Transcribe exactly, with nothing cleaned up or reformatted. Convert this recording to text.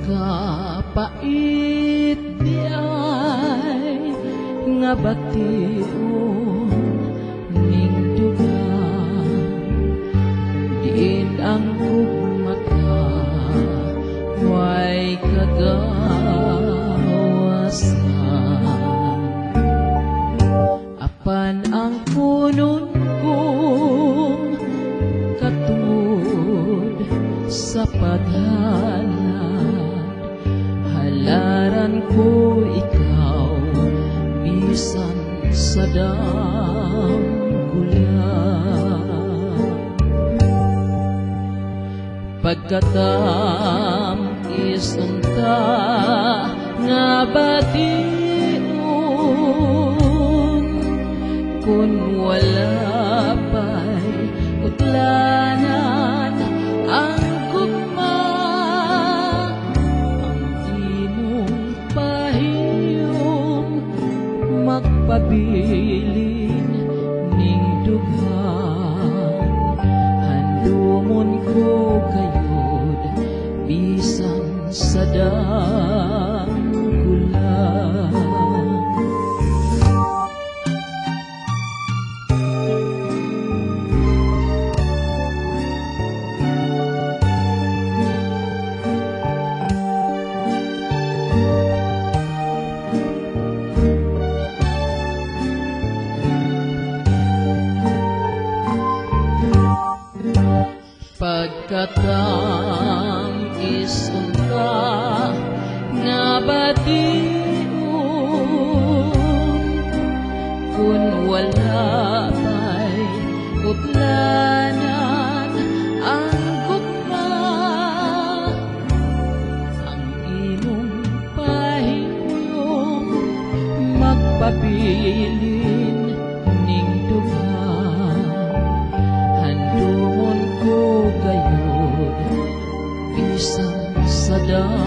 Kapait di ay nga bation ning dugang diin ang gugmata way kagawasan apan ang punon kong katungod sa padhalad halaran ko ikaw bisan sa danggulan pagkatam isunta nga bation kun wala pa'y utlanan ang gugma ang imong pahiyom magpabilin ning dughan handumon ko kayod bisan sa danggulan pagkatang isunta nga bation kun wala pa'y utlanan ang gugma ang imong pahiyom magpabilin ning dughan handumon ko kayod bisan sa danggulan